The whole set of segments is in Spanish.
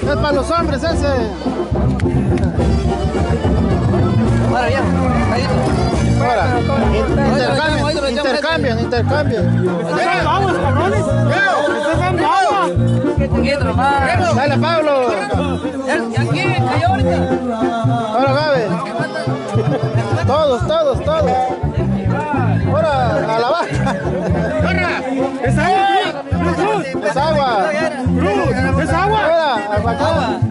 Es para los hombres ese. Ahora bien, Ahora, intercambien. Vamos, cabrones. Ustedes dan agua. Dale, Pablo. Aquí cayó ahorita. Ahora, Gabe. Todos. Ahora, a la vaca. Es agua. Es agua. Cruz, es agua. Ahora, agua.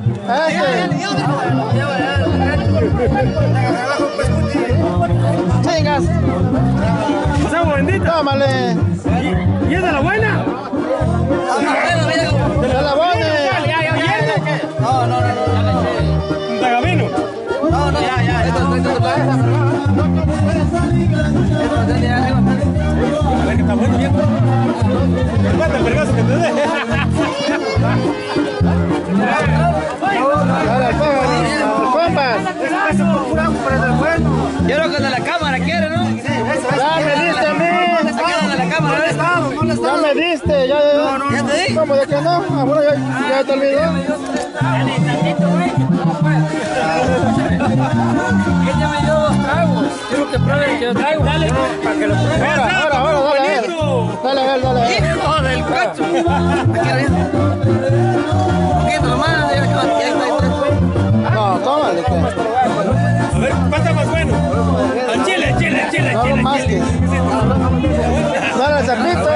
Chingas. Es agua bendita. Tómale. ¿Y es de la buena? De la buena. No, ya le eché. ¿Un tagamino? No, ya. Esto A ver que está bueno, bien. ¿Cuánto el vergazo que te dé? Dale, compas. Quiero que de la cámara quiere, ¿no? Ya me diste a mí. De la cámara, Ya me diste. ¿Ya te di? ¿Cómo de que no? Bueno, ya te olvidó. Ella me dio 2 tragos. Quiero que pruebe que yo traigo. Dale, para que lo pruebe. Ahora, dale. ¡Hijo del cacho! Aquí arriba. Un poquito nomás, ya está. No, tómale. A ver, ¿cuál está más bueno? Al chile. No más que. Dale, Zapito.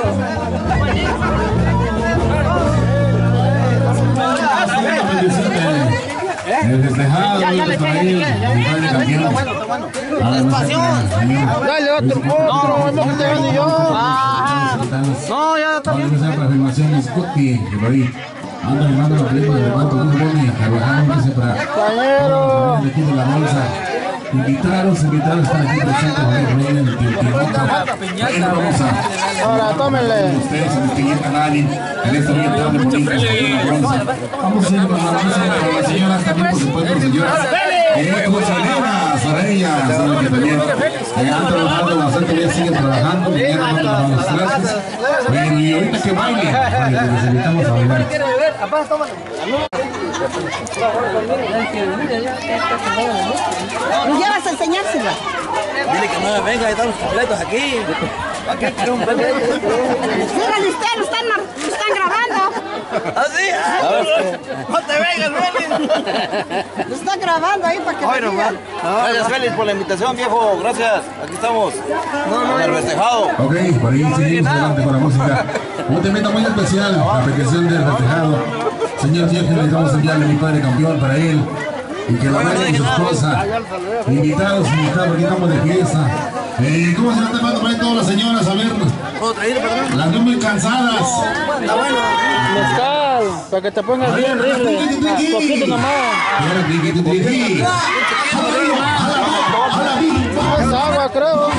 El despejado, Dale otro, no que te gane yo. No, ya está bien. Esa afirmación es Scotty, por ahí. Anda llamando a la película de cuánto Boni, trabajando que se para. Compañero. Aquí de la bolsa. Invitaros están aquí presentes. Vamos a. Ahora, tómenle. Ustedes en este canal, en esta bien tan bonita. Vamos a ir con las señoras también, por supuesto, señoras. Rosalina, Soraya, saben que también han trabajado bastante bien, siguen trabajando, vinieron a las clases. Bueno, y ahorita que baile, les invitamos a bailar. ¿Nos llevas a enseñársela? Dile que no me venga, están los completos aquí. Síganle ustedes, lo están grabando. ¿Ah, sí? No te vengas, Félix. Lo están grabando ahí para que lo digan. Gracias, Félix, por la invitación, viejo. Gracias. Aquí estamos. En el festejado. Ok, por ahí seguimos adelante con la música. Un temita muy especial, la petición del festejado. Señor Jeff, necesitamos enviarle a mi padre campeón para él. Y que lo baile con su esposa. Invitados, porque estamos de fiesta. ¿Cómo se está tomando para ahí todas las señoras? A ver. Las veo muy cansadas. Mezcal, para que te pongas bien, rifle. Poquito nomás. Es agua, creo.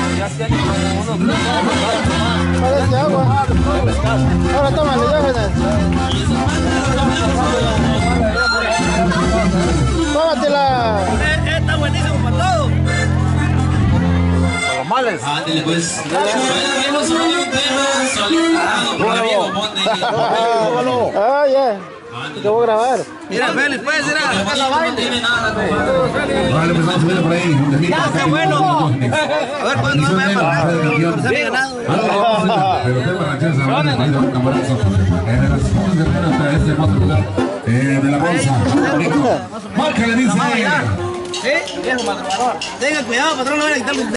Parece agua. Ahora tómale, llévenle. Tómatela. Está buenísimo para todo. Males. Ándale pues. Ah, ya. Te voy a grabar. Mira, Félix, pues, mira, la baile. Vale, pues vamos a subir por ahí. Ya, está bueno. A ver, ¿cuándo va a ver? Se había ganado. Pero qué barrachas, ahí da un camarazo. De las cosas de pena hasta este cuarto lugar. De la bolsa. Marca le dice. Viejo madrugador. Tenga cuidado, patrón, no vayan a quitar los